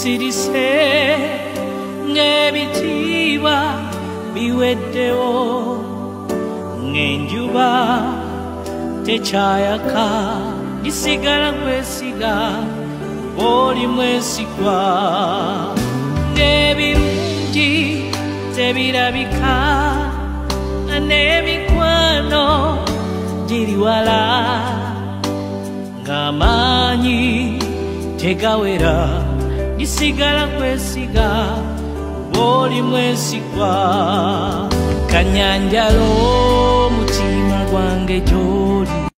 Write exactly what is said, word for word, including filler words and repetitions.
bisirise ng'ebitiibwa biweddewo ng'enjuba tekyayaka ndisigala kwesiga oli mwesigwa n'ebirungi tebirabika n'emikwano giri wala ng'amaanyi tegawera ndisigala kwesiga oli mwesigwa kanyanjalo mutima gwange gy'oli